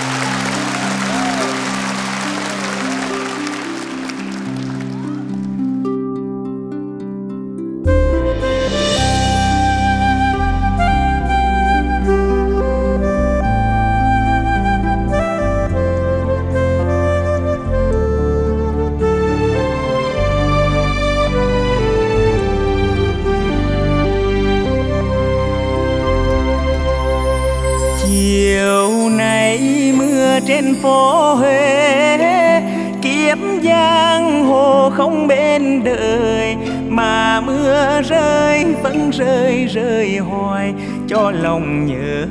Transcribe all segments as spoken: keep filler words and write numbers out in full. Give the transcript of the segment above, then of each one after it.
Trên phố Huế kiếp giang hồ không bên đời, mà mưa rơi vẫn rơi rơi hoài cho lòng nhớ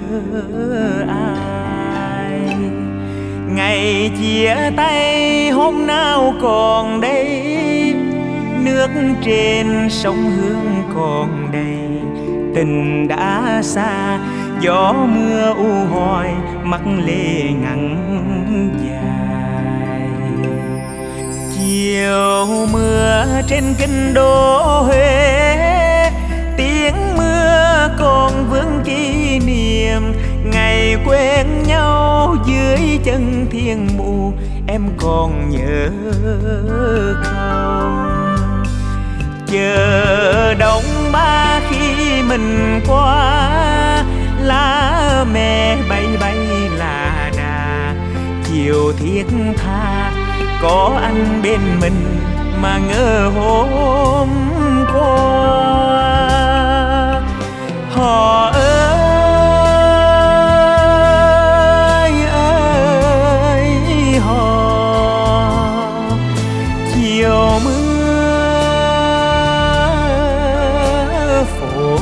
ai. Ngày chia tay hôm nào còn đây, nước trên sông Hương còn đầy, tình đã xa gió mưa u hoài mắt lệ ngắn dài. Chiều mưa trên kinh đô Huế, tiếng mưa còn vương kỷ niệm ngày quen nhau dưới chân thiên mù. Em còn nhớ không? Chờ đông ba khi mình qua, lá me bay bay là đà. Chiều thiết tha có anh bên mình mà ngỡ hôm qua. Họ ơi ơi họ, chiều mưa phố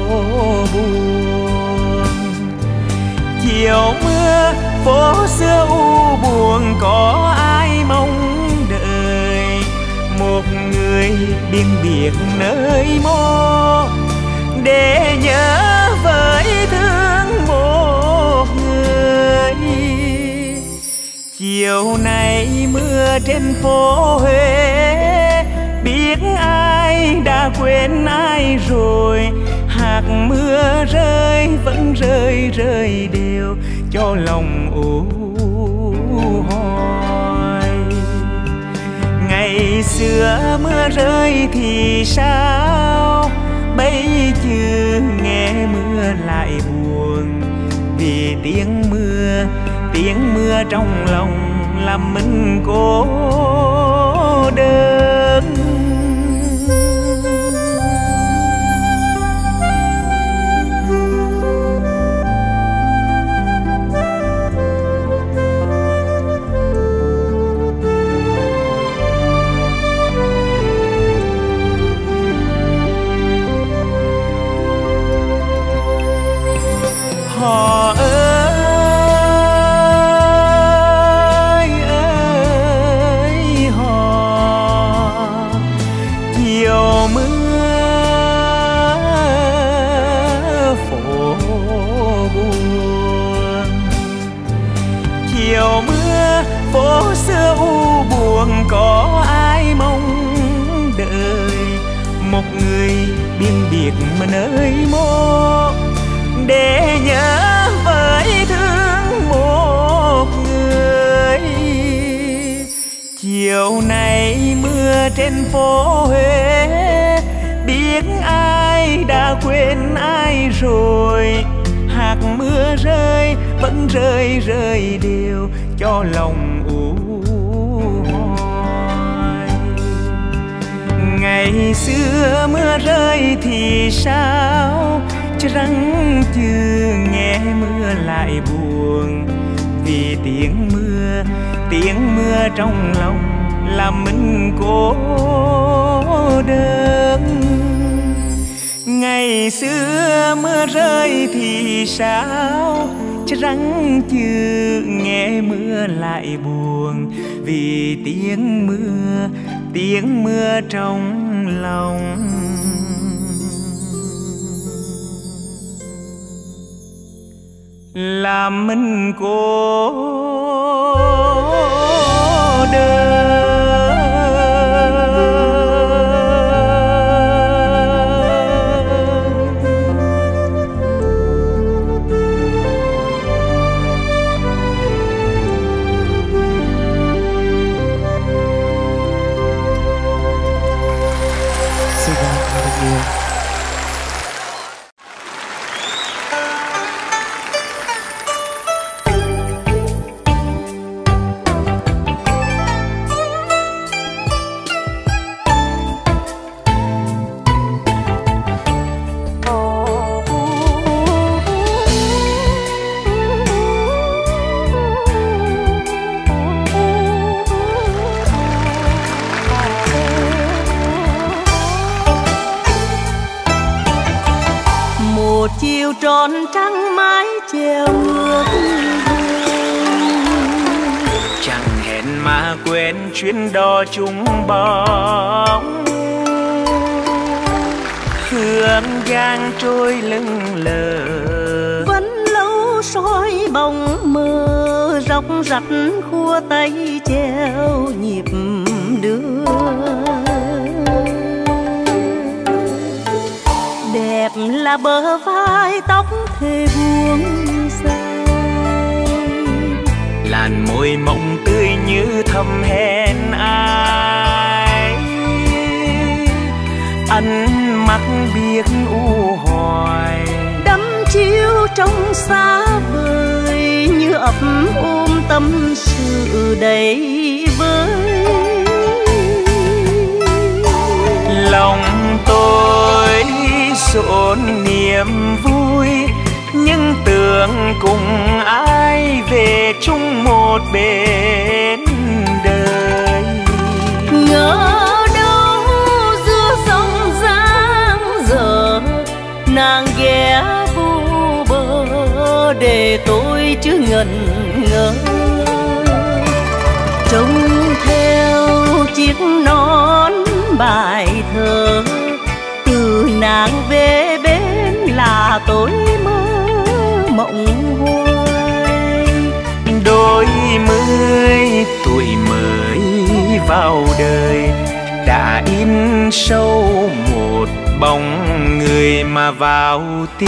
buồn. Chiều mưa phố xưa u buồn, có ai mong đợi một người biên biệt nơi mô, để nhớ với thương một người. Chiều nay mưa trên phố Huế, biết ai đã quên ai rồi. Hạt mưa rơi vẫn rơi rơi đều cho lòng u hoài. Ngày xưa mưa rơi thì sao, bây giờ nghe mưa lại buồn. Vì tiếng mưa, tiếng mưa trong lòng làm mình cô đơn. Họ ơi ơi họ, chiều mưa phố buồn. Chiều mưa phố xưa u buồn, có ai mong đợi một người biên biệt mà nơi mô, để nhớ với thương một người. Chiều nay mưa trên phố Huế, biết ai đã quên ai rồi. Hạt mưa rơi vẫn rơi rơi đều cho lòng u hoài. Ngày xưa mưa rơi thì sao, chứ răng chưa nghe mưa lại buồn. Vì tiếng mưa, tiếng mưa trong lòng làm mình cô đơn. Ngày xưa mưa rơi thì sao, chứ răng chưa nghe mưa lại buồn. Vì tiếng mưa, tiếng mưa trong lòng làm mình cô đơn. chèo ngược chẳng hẹn mà quên chuyến đò chung bóng, hương gang trôi lưng lờ vẫn lâu soi bóng mơ, róc rách khua tay chèo nhịp đưa. Đẹp là bờ vai tóc thề buông dài, làn môi mộng tươi như thầm hẹn ai, ăn mắt biết u hoài đắm chiếu trong xa vời, như ấp ôm tâm sự đầy vơi. Lòng tôi rộn niềm vui, nhưng tưởng cùng ai về chung một bên đời. Ngỡ đâu giữa dòng giang dở, nàng ghé vô bờ để tôi chứ ngần ngơ. Trông theo chiếc nón bài thơ, từ nàng về bên là tôi mơ mộng hoài. Đôi mươi tuổi mới vào đời đã in sâu một bóng người mà vào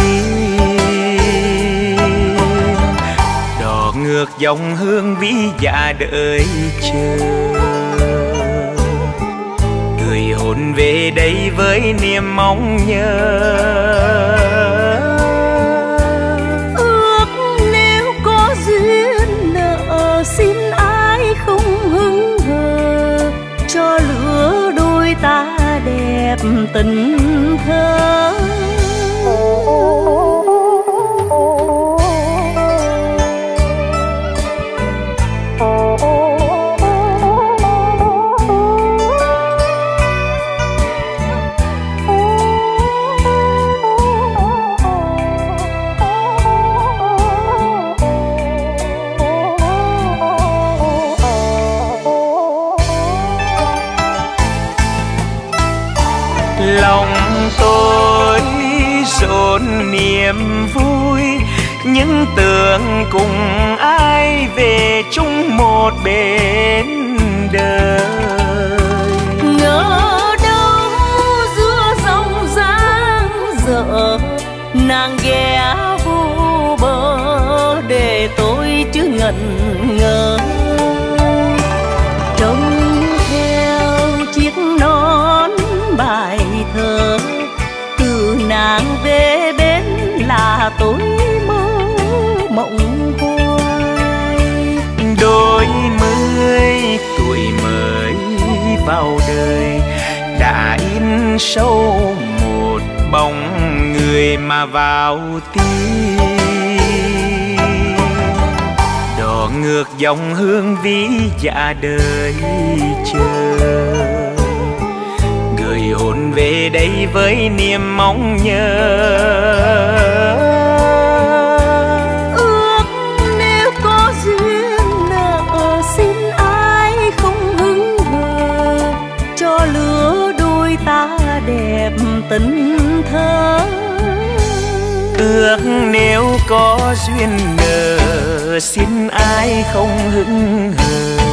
tim. Đò ngược dòng hương vĩ dạ đợi chờ, người hồn về đây với niềm mong nhớ. Ước nếu có duyên nợ, xin ai không hững hờ, cho lứa đôi ta đẹp tình thơ. Lòng tôi rộn niềm vui, nhưng tưởng cùng ai về chung một bên đời. Ngỡ đâu giữa dòng giang dở, nàng ghé vô bờ để tôi chứ ngần ngơ. Trông theo chiếc nón bài thơ, từ nàng về bên là tôi mơ mộng hoài. Đôi mươi tuổi mới vào đời đã in sâu một bóng người mà vào tim. Đò ngược dòng hương vĩ dạ đời chờ, người hồn về đây với niềm mong nhớ. Ước nếu có duyên nợ, xin ai không hững hờ, cho lứa đôi ta đẹp tình thơ. Ước nếu có duyên nợ, xin ai không hững hờ,